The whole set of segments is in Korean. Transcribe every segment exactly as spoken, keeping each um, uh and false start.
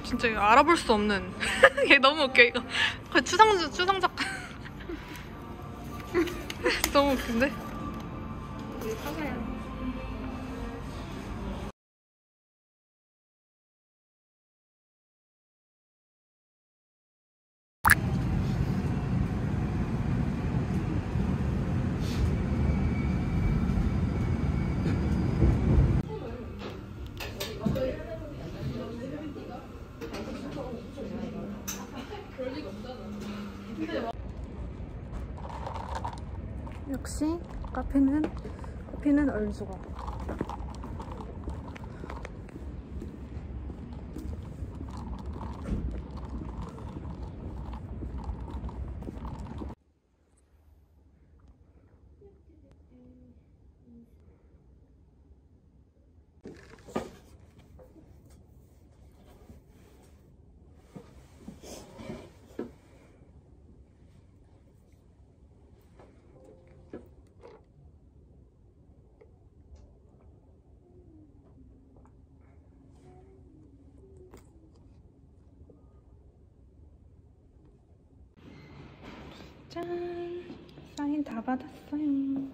진짜 이거 알아볼 수 없는. 얘 너무 웃겨 이거. 거의 추상 추상 작가. 너무 웃긴데? 우리 사과야. 역시 카페는 커피는 얼수가. 짠! 사인 다 받았어요.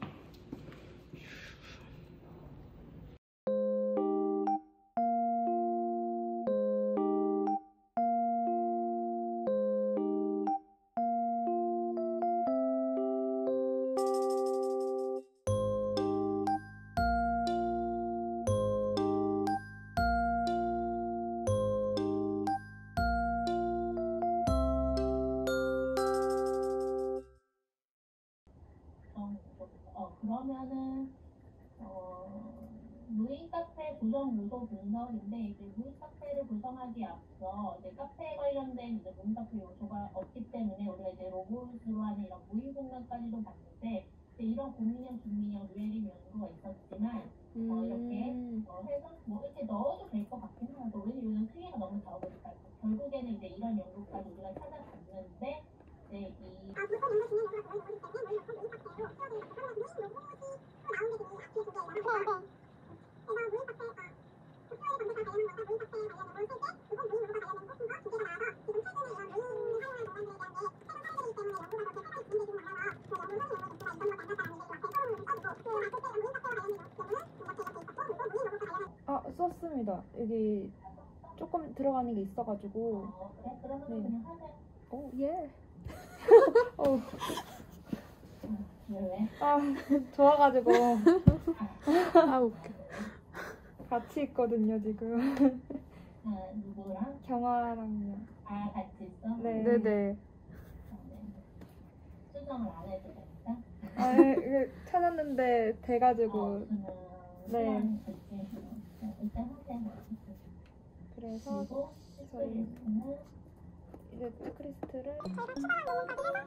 그러면은 어, 무인 카페 구성 요소 분석인데 이제 무인 카페를 구성하기 앞서 이제 카페에 관련된 이제 무인 카페 요소가 없기 때문에 우리가 이제 로봇으로 하는 이런 무인 공간까지도 봤는데 이제 이런 고민형, 중민형, 듀얼링 연구가 있었지만 음. 어, 이렇게 어, 해서 뭐 이렇게 넣어도 될 것 같긴 하고 왜냐면 요즘 크기가 너무 작으니까 결국에는 이제 이런 연구까지 우리가 찾아봤는데 이제 이 아, 무슨 연구 진행 연구가 거의 모르기 때문에 원래 무인 카페로 키워드를 그러면 무인 로봇이 나오게 되는 앞에 두 개가 네, 네. 그래서 무인 카페 아 국토의 검색과 관련한 것과 무인 카페에 관련된 세 개, 그리고 무인 로봇과 관련된 코스가 두 개가 나와서 지금 최근에 이런 무인 활용하는 공간들에 대한 게 새로 사례들이기 때문에 연구가 더 되게 진행이 좀 많아서 그 연구하는 연구 개수가 이건 것 같았다는 얘기를 앞에 서론으로 좀 써주고 그 앞에 때 무인 카페와 관련된 연구는 이렇게 이렇게 있었고 그리고 무인 로봇과 관련된 아 썼습니다. 여기 조금 들어가는 게 있어가지고. 어, 그래? 그러면 네. 그냥 하자. 오 예. 어. 왜 왜? 아 좋아가지고 아 웃겨. 같이 있거든요 지금. 아 누구랑? 경아랑요. 아 같이 있어? 네. 네네. 수정을 안 해도 된다? 아 이거 찾았는데 돼가지고. 어, 네. 네. 일단 하세요. 그래서 그리고 저희 체크리스트는 이제 체크리스트를 저희가 추가한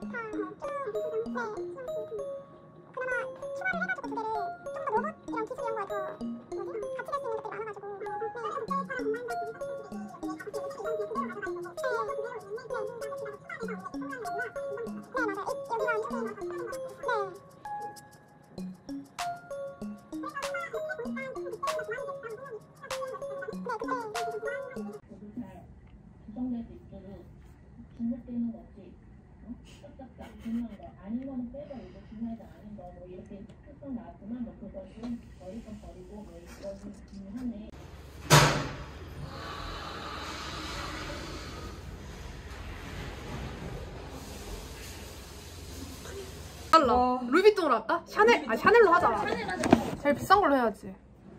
내용까지 해서 그나마 추가를 해가지고 두 개를 좀 더 로봇 이런 기술 이런 거에 더 뭐지? 같이 될 수 있는 것들이 많아가지고 네, 그래서 국제처럼 공간과 네, 맞아요. 여기가 이쪽에 구성될 수 있도록 중복되는 것이 짝짝짝 분명한 거 아니면 빼고 이거 중요하지 않은 거 뭐 이렇게 특성 나왔지만 뭐 그것은 버릴 건 버리고 뭐 이것은 중요하네. 달라. 루이비통으로 할까? 샤넬, 아 샤넬로 하자. 제일 비싼 걸로 해야지.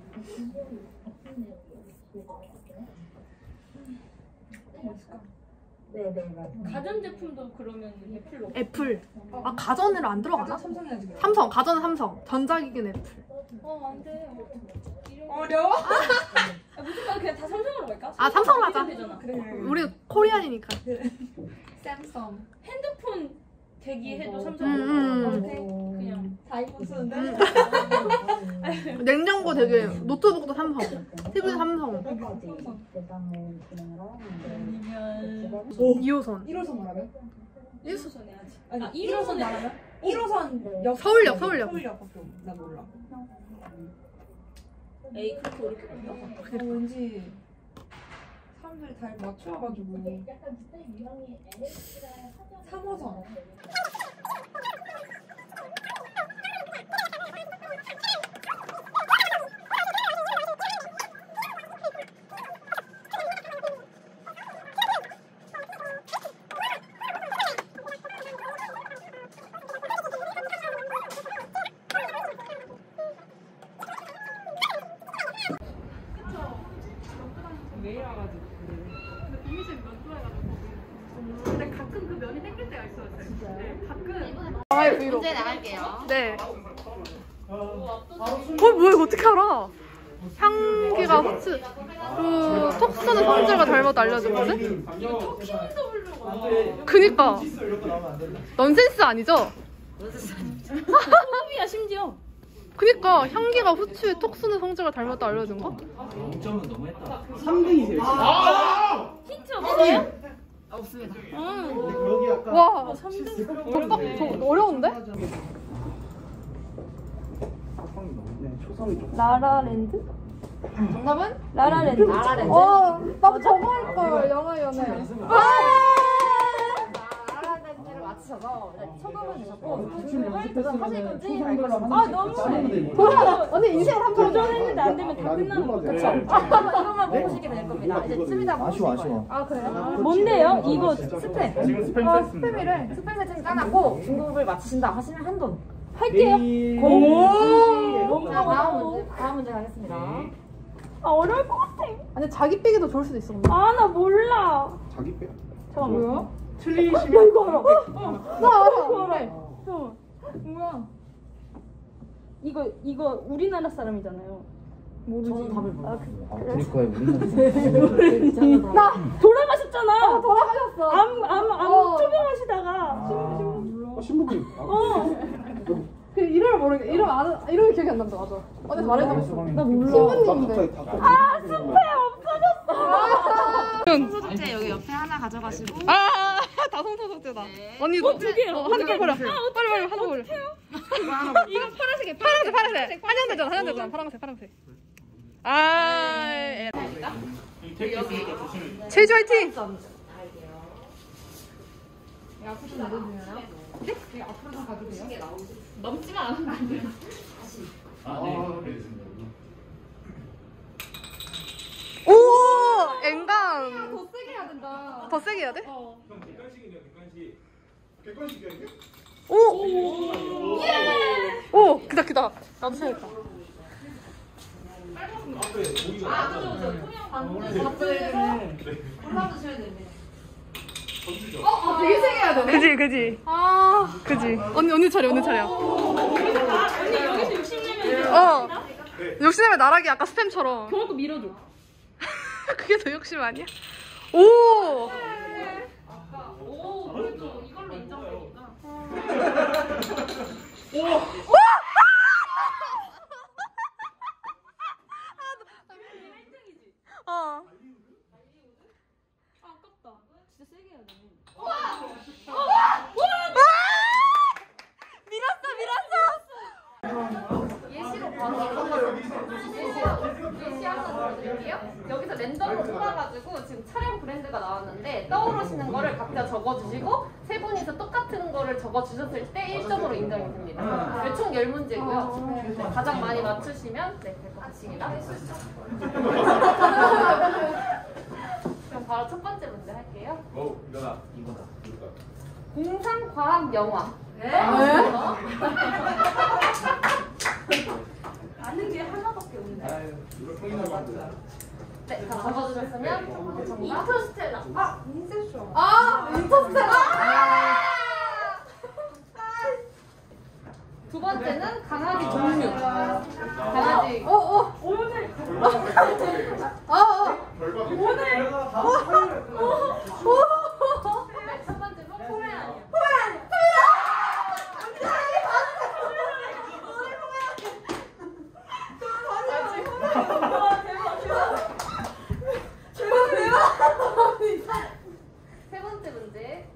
네네. 가전제품도 그러면 애플로. 애플. 아 가전으로 안 들어가나? 삼성 해야지. 삼성. 가전은 삼성. 전자기기는 애플. 어, 안 돼. 어려워? 아, 무슨 말 그냥 다 삼성으로 갈까? 아 삼성으로 하자. 되잖아. 그래. 우리 코리안이니까. 샘성. 핸드폰 대기해도 어, 삼성으로 음, 갈까? 음. 그냥 다 이거 쓰는데? 냉장고 되게 노트북도 삼성. 티비도 삼성. 대상을 진행을 하였는데 아니면 이 호선. 일 호선 말하면? 일 호선 해야지. 아니 아, 일 호선 말하면? 일 호선 역 서울역, 서울역. 서울역밖에 나 몰라. 에이 그렇게 어렵게 된다? 어, 왠지 사람들이 잘 맞춰가지고 약간 비슷한 유형이 엘에스티랑 사전 삼호선. 매일 와가지고 근데 비밀실 면 좋아해가지고. 근데 가끔 그 면이 생길 때가 있어요. 네, 가끔. 나와요 브이로그. 문제 나갈게요. 네. 어 뭐야 이거 어떻게 알아? 향기가 후추 그 톡쏘는 성질과 닮아도 알려줬거든? 그니까 넌센스 아니죠? 소금이야 심지어. 그니까 향기가 후추에 톡 쏘는 성질과 닮았다 알려준 거? 영 점은 너무했다. 삼 등이세요. 힌트 없어요? 없습니다. 여기 약간 와 삼 등? 빡 더 어려운데? 초성이 좀. 라라랜드? 정답은? 라라랜드. 라라랜드. 어, 나 저거 할걸 영화 연애. 라라랜드를 맞추셔서 초급은 되셨고 연습했으면 초성별로 한 아, 너무 도전! 언니 인생 삼 점. 도전했는데 안 되면 다 끝나는 거 그쵸? 이것만 보시게 될 겁니다. 이제 쯤이다 아쉬워 아쉬워. 아 그래요? 뭔데요? 이거 스팸. 지금 스팸 아 뺐습니다. 스팸이래. 스팸 세팅 짜놨고 중국을 맞히신다 하시면 한돈. 할게요. 오. 자 다음 문제 다음 문제 가겠습니다. 아, 어려울 것 같아. 아니 자기 빼기도 좋을 수도 있어. 근데. 아, 나 몰라. 자기 빼. 잠깐만. 뭐야? 틀리시면 나 이거 알아. 나 알아. 그래. 잠깐만. 뭐야? 이거 이거 우리나라 사람이잖아요. 모르지. 저는 답을 몰라요. 아, 아 그러니까요. 우리는 나 돌아가셨잖아. 돌아가셨어. 암암암 어. 투병하시다가 어, 신부님. 어. 그 이름을 모르겠. 이름 아는 이름이 기억이 안 난다. 맞아. 언니 말해줘. 나 몰라. 신부님인데. 아, 스팸 없어졌어. 숙제 여기 옆에 하나 가져가시고. 아, 다성소 속대다. 네. 언니 어, 두 개요. 하나 더 버려. 빨리 빨리 하나 더 버려. 이거 파란색에 파란색 파란색. 한양대잖아 한양대잖아 파란색 파란색. 아, 에. 제주 화이팅. 넘지만 않으면 돼요. 아, 네. 오, 앵강. 더 세게 해야 된다. 더 세게 해야 돼? 어. 형 객관식이네요, 객관식. 객관식이야 이게? 오, 오, 그다 그다. 나도 쳐야겠다. 앞에 고기가 나왔잖아요. 골라주셔야 됩니다. 던지죠. 어, 되게 세게 해야 되네. 그지, 그지. 아, 그지. 언니, 언니 차례, 언니 차례야. 언니 여기서 욕심내면 어. 욕심내면 나락이 아까 스팸처럼. 그만큼 밀어줘. 그게 더 욕심 아니야? 오. 오, 그래도 이걸로 인정되니까. 어. 아깝다. 진짜 세게 해야 돼. 예시로 봐서 예시 하나 들어드릴게요. 여기서 랜덤으로 뽑아가지고 지금 차량 브랜드가 나왔는데 떠오르시는 거를 각자 적어주시고 세 분이서 똑같은 거를 적어주셨을 때 일 점으로 인정이 됩니다. 네, 총 열 문제고요. 네, 가장 많이 맞추시면 네, 될 것 같습니다. 그럼 바로 첫 번째 문제 할게요. 오, 이거다. 이거다. 이거다. 공상과학 영화. 네? 아는 게 하나밖에 없네. 아유, 이거 확인하고. 네, 다 적어주셨으면 첫 번째 정답. 인터스텔라. 아, 인셉션. 아, 인터스텔라. 두 번째는 강아지 종류. 강아지. 어, 어. 오늘 어, 어. 결과 오늘 네, 첫 번째로 포메라니안. 세 번째 문제.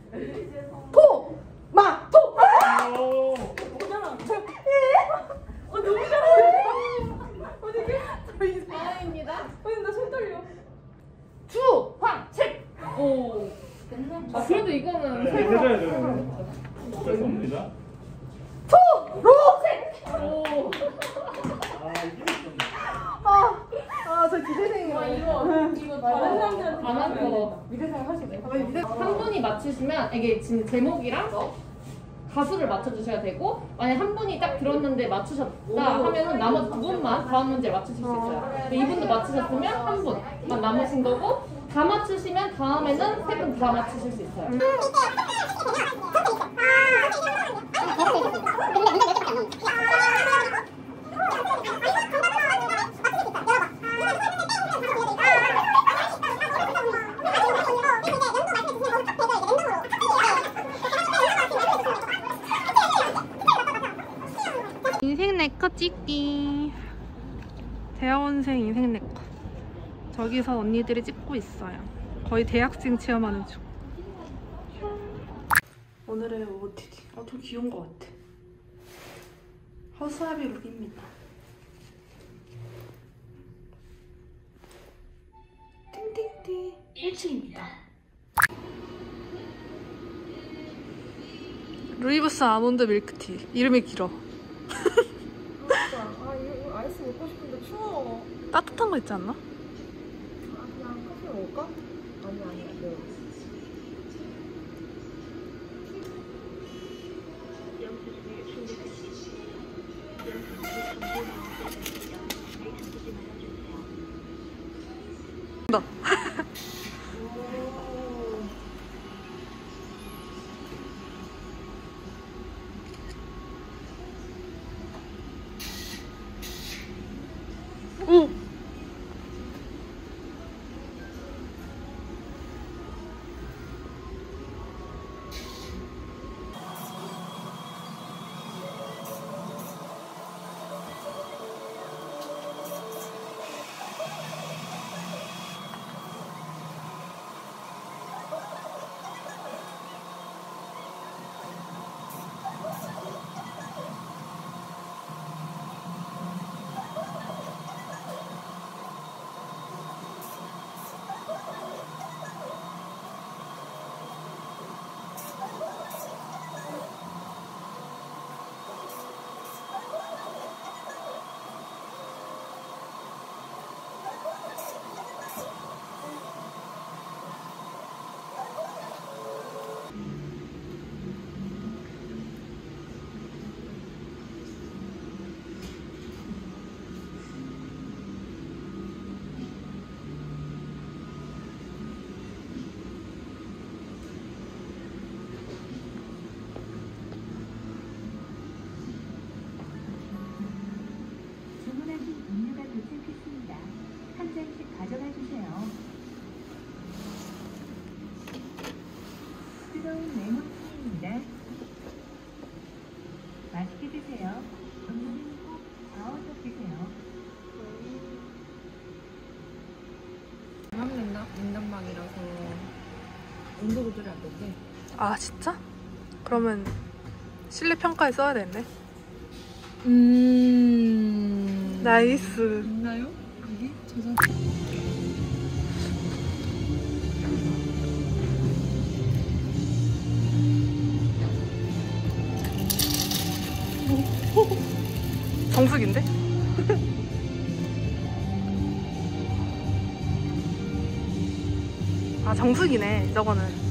토. 마. 토. 맞추시면 이게 지금 제목이랑 가수를 맞춰주셔야 되고 만약 한 분이 딱 들었는데 맞추셨다 하면은 나머지 두 분만 다음 문제를 맞추실 수 있어요. 근데 이분도 맞추셨으면 한 분만 남으신 거고 다 맞추시면 다음에는 세 분 다 맞추실 수 있어요. 인생 내꺼 찍기. 대학원생 인생 내꺼. 저기서 언니들이 찍고 있어요. 거의 대학생 체험하는 중. 오늘의 오오티디. 어, 좀 귀여운 것 같아. 허수아비 룩입니다. 띵띵띵. 일 층입니다. 루이브스 아몬드 밀크티. 이름이 길어. 아 이거 아이스 먹고 싶은데 추워. 따뜻한 거 있지 않나? 아 그냥 커피 먹을까? 아니 아니 뭐. 나. 오. 주문하신 음료가 도착했습니다. 한 잔씩 가져가 주세요. 뜨거운 레몬티입니다. 맛있게 드세요. 음료는 꼭 저어서 드세요. 냉담 냉담방이라서 온도 조절이 안 된대. 아 진짜? 그러면 실내 평가에 써야 되네. 음. 나이스. 있나요? 여기 저장. 정숙인데? 아 정숙이네 저거는.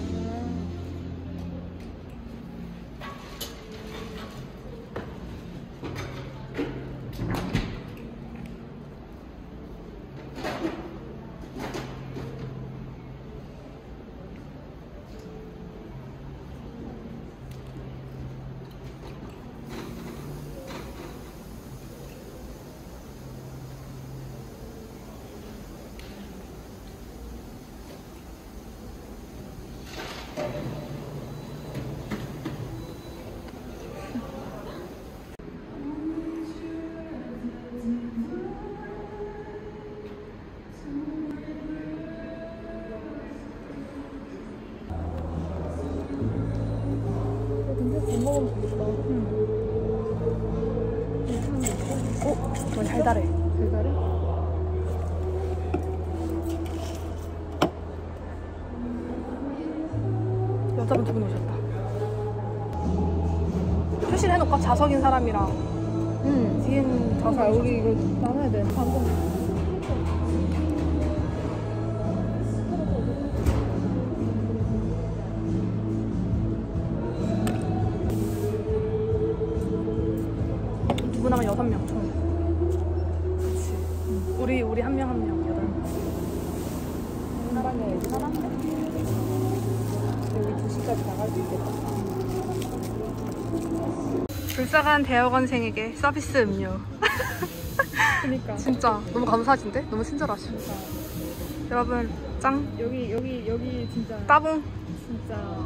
어? 저 달달해. 달달해? 여자분 두 분 오셨다. 표시를 해놓을까? 자석인 사람이랑. 응. 뒤에는 자석. 아, 우리 이거 나눠야 돼. 방금. 여섯 명 총. 그치. 응. 우리 우리 한 명 한 명 여덟 명. 사람이 사람 여기 두 시까지 나갈 수 있겠다. 불쌍한 대학원생에게 서비스 음료. 그니까 진짜 너무 감사하신데? 너무 친절하시. 여러분 짱. 여기 여기 여기 진짜 따봉. 진짜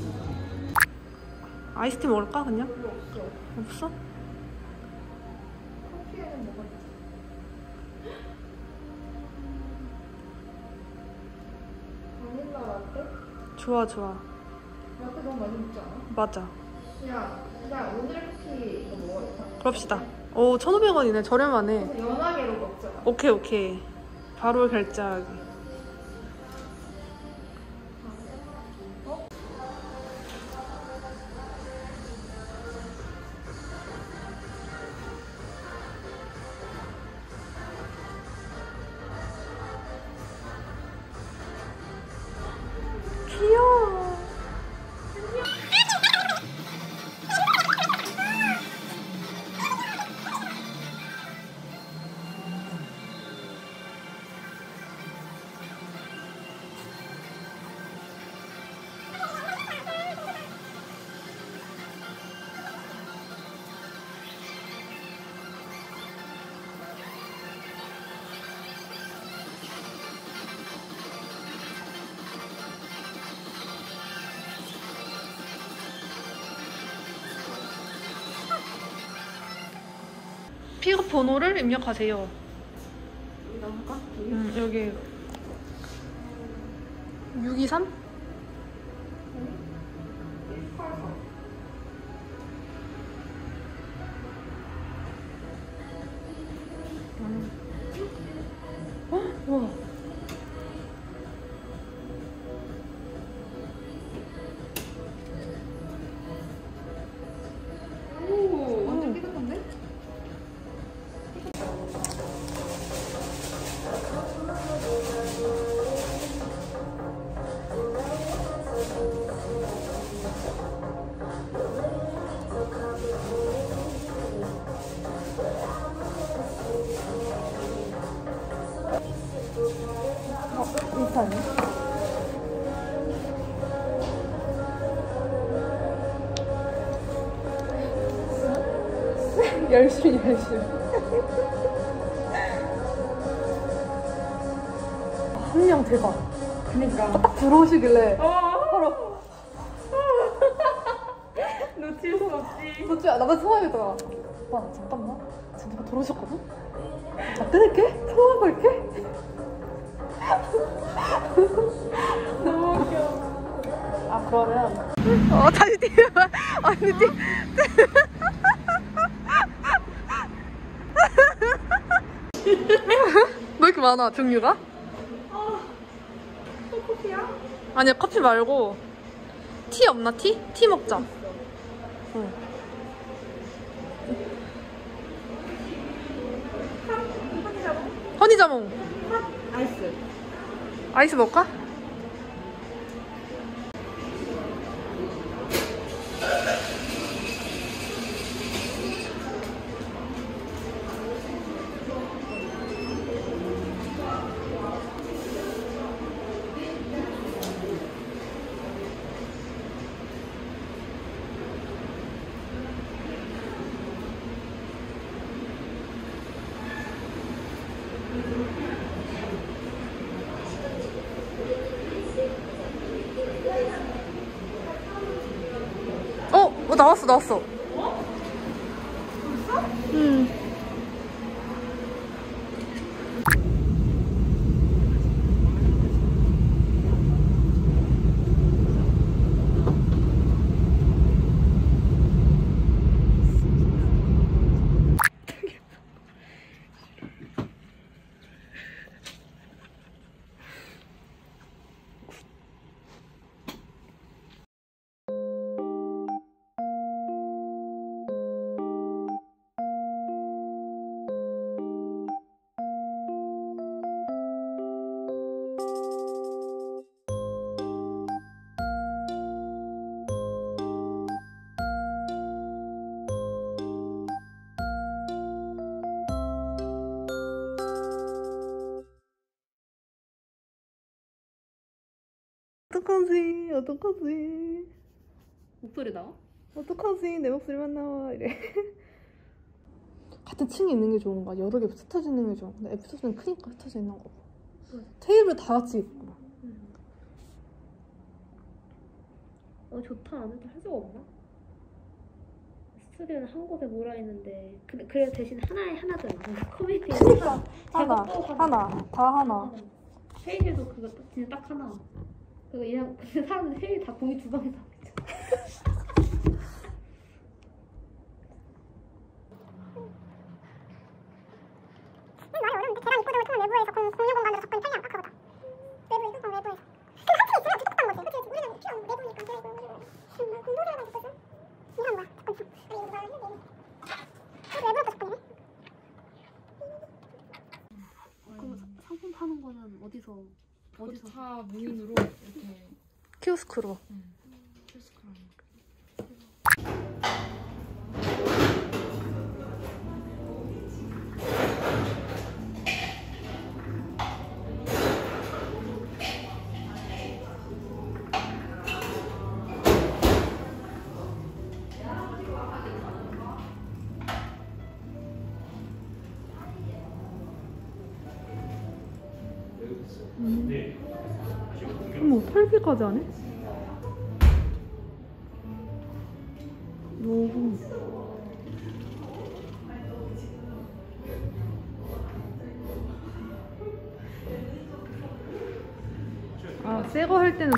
아이스티 먹을까 그냥? 없어. 없어? 바닐라 라떼? 좋아 좋아. 라떼 너무 많이 먹지 않아? 맞아. 야, 야 오늘 쿠키 이거 먹어야겠다. 그럽시다. 오 천오백 원이네. 저렴하네. 연하게로 먹자. 오케이 오케이. 바로 결제하기. 귀여워. 픽업 번호를 입력하세요. 여기 나올까? 여기? 음, 여기 육이삼? 일팔사. 어? 와. 오, 완전 깨끗한데? 비슷하네. 열심히 열심히. 한 명 대박. 그니까. 딱 들어오시길래 어. 바로 놓칠 수 없지. 도대체 나만 통화하겠다가 오빠 잠깐만 지금 누가 들어오셨거든? 나 끊을게? 통화하고 있게? 너무 웃겨. 아 그러면 어 다시 뛰어봐. 언니 뛰. 왜 이렇게 많아 종류가? 또 커피야? 아니야 커피 말고 티 없나 티? 티 먹자. 응. 허니자몽. 아이스. 아이스 먹을까? 어? 어 나왔어 나왔어. 어? 벌써? 응. 어떡하지? 어떡하지? 목소리 나와? 어떡하지? 내 목소리만 나와. 이래. 같은 층에 있는 게 좋은가? 여러 개 흩어져 있는 게 좋은가? 근데 에피소드는 크니까 흩어져 있는 거고. 응. 테이블 다 같이 있고. 응. 어 좋다. 안 해도 할 수가 없나? 스튜디오는 한 곳에 몰아 있는데 그래, 그래 대신 하나에 하나잖아. 커뮤니티 그니까 하나, 하나, 다 하나. 회의실도 그거 딱, 진짜 딱 하나. 그거 그냥 근데 사람들 회의 다 공이 두 방에서 하고 있잖아. 말이 어려운데 계단 입구등을 통한 외부에서 공, 공유 공간으로 접근이 편리한 아까보다. 외부에서? 어 외부에서. 근데 한 층에 있으면 두껍단 거지. 그치? 우리는 필요 없는 내부니까. 그래서 우리는 공동생활만 있거든. 이런 거야. 접근성. 아니 이거 말하는 게 그래도 외부에서 접근이네. 그럼 상품 파는 거는 어디서 어디서? 다 무인으로 이렇게 키오스크로. 응. 키오스크로 하는 거. 어머, 털기까지 하네? 오. 아, 새거 할 때는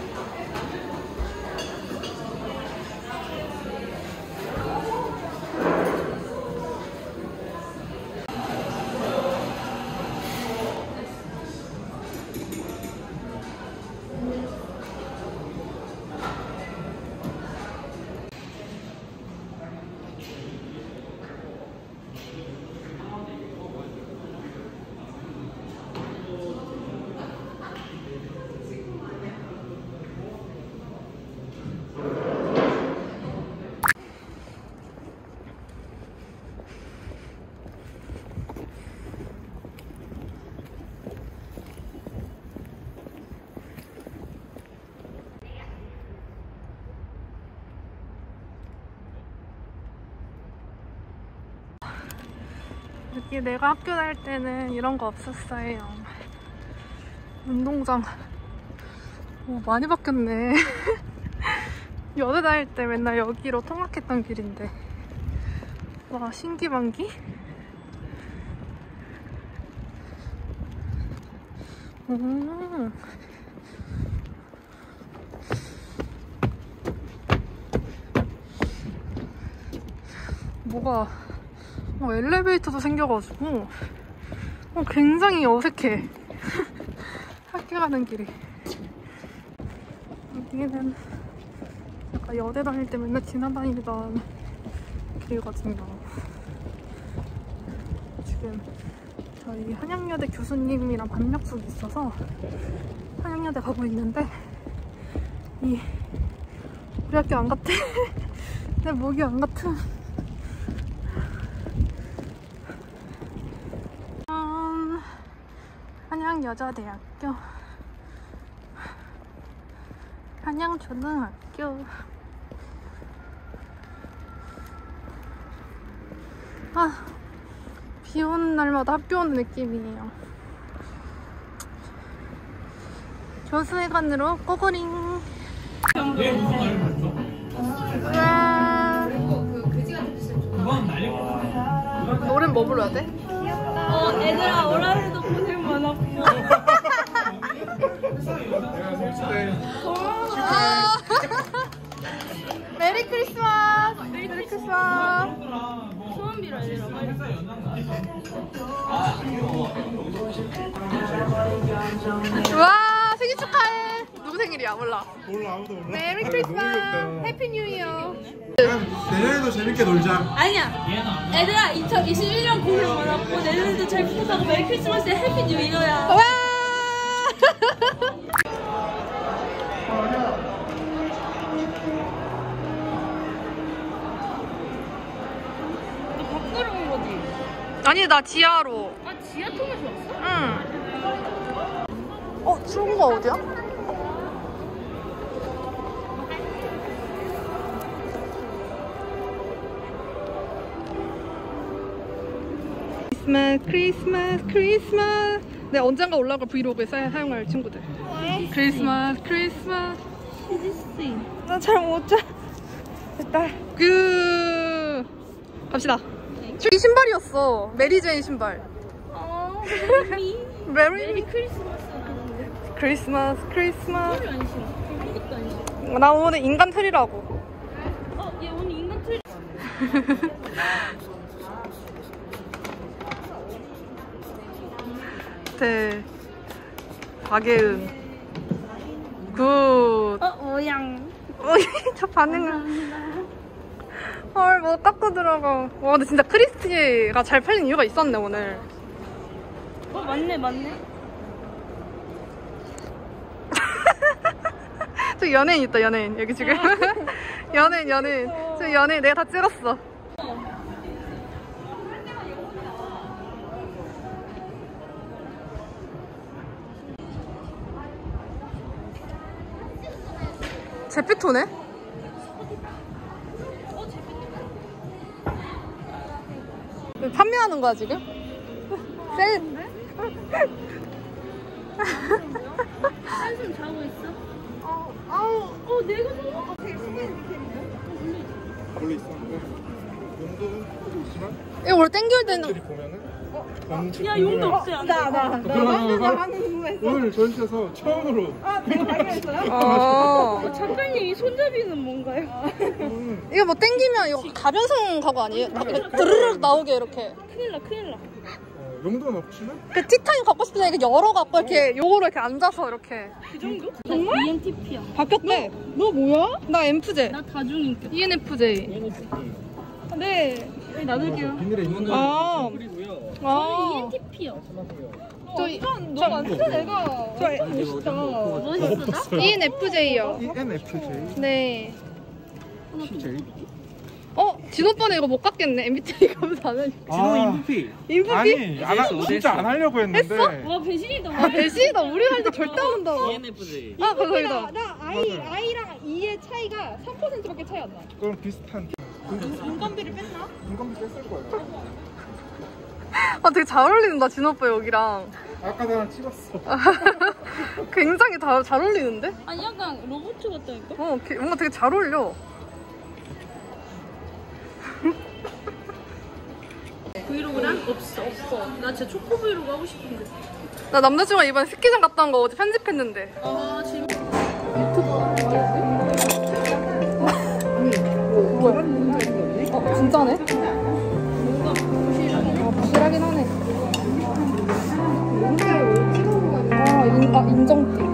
여기 내가 학교 다닐 때는 이런 거 없었어요. 운동장. 오, 많이 바뀌었네. 여대 다닐 때 맨날 여기로 통학했던 길인데. 와, 신기반기? 오. 뭐가 어, 엘리베이터도 생겨가지고 어, 굉장히 어색해. 학교 가는 길이. 여기는 약간 여대 다닐 때 맨날 지나다니던 길이거든요. 지금 저희 한양여대 교수님이랑 밤약속이 있어서 한양여대 가고 있는데 이 우리 학교 안 같아. 내 목이 안 같아. 한양여자대학교, 한양초등학교. 아, 비 오는 날마다 학교 오는 느낌이에요. 교수회관으로 꼬고링. 와. 노래는 뭐 불러야 돼? 어, 얘들아, 오라리도 고생 많았고. 아, 메리 크리스마스! 메리 크리스마스! 소원 빌어야 되나? 와, 생일 축하해! 누구 생일이야? 몰라. 몰라, 아무도 몰라. 메리 크리스마스! 해피 뉴 이어! 내년에도 재밌게 놀자. 아니야. 얘들아, 이천이십일 년 고생 많았고 내년에도 잘 부탁하고 메리 크리스마스에 해피 뉴 이어야. 와! 너 밖으로 온 거지? 아니, 나 지하로. 아, 지하 통해서 왔어? 응. 어, 출구가 어디야? 크리스마스 크리스마스 크리스마스. 네, 언젠가 올라갈 브이로그에 사- 사용할 친구들. 크리스마스 크리스마스. 나 잘 못 자. 됐다. 그 갑시다. 이 신발이었어. 메리제인 신발. 어, 메리 메리 메리 크리스마스 하는데. 크리스마스 크리스마스. 털이 안 신어. 아무것도 안 신어. 나 오늘 인간 틀이라고. 어, 얘 오늘 인간 틀. 네. 박예은. 굿. 어, 모양. 어이, 저 반응은. 헐, 뭐 깎고 들어가. 와, 근데 진짜 크리스티가 잘 팔린 이유가 있었네, 오늘. 어, 맞네, 맞네. 저 연예인 있다, 연예인. 여기 지금. 연예인, 연예인. 저 연예인 내가 다 찍었어. 제피토네? 판매하는 거야 지금? 세일. 한숨 자고 있어? 어, 아우, 어, 내가 생각한 되게 원래 있었는데 용도는 있지만 이거 원래 땡겨올 때는 보면은 야, 용도 없지 않아? 나, 나, 나 오늘 전시에서 처음으로 아, 작가님, 이 손잡이는 뭔가요? 이거 뭐 땡기면 이거 가변성 가구 아니에요? 드르륵 나오게 이렇게. 큰일 나, 큰일 나. 어, 용도는 없지만 그 티타임 갖고 싶을 때 이렇게 열어갖고 이렇게 요거로 이렇게 앉아서 이렇게. 그 정도? 정말? 이엔티피야. 바뀌었대. 너, 너 뭐야? 나 엠프제. 나 다중인격. 이엔에프제이. 네. 놔둘게요. 비닐에 있는 거 아. 아. 이엔티피야. 저 너 완전 내가 저 멋있다. 멋있어? 이엔에프제이요. 이엔에프제이 네. 피제이 어? 진오빠는 이거 못 갖겠네. 엠비티아이 검사 안 하니까. 진호 인프피 인프피? 아니 안 하, 진짜 안 하려고 했는데 와, 배신이다. 아, 배신이다. 우리 할 때 절대 안 한다고. 이엔에프제이. 아, 감사합니다. 나 I, I랑 E의 차이가 삼 퍼센트밖에 차이 안 나. 그럼 비슷한 인건비를 뺐나? 인건비 뺐을 거예요. 아, 되게 잘 어울린다, 진오빠 여기랑. 아까 나랑 찍었어. 굉장히 다, 잘 어울리는데? 아니, 약간 로봇 같다니까? 어, 게- 뭔가 되게 잘 어울려. 브이로그랑? 없어, 없어. 나 진짜 초코 브이로그 하고 싶은데. 나 남자친구가 이번에 스키장 갔다 온 거 어제 편집했는데. 아, 지금. 어, 진짜네? 뭔가 부실하긴 아, 부실하긴 하네. 아, 인, 아 인정띠.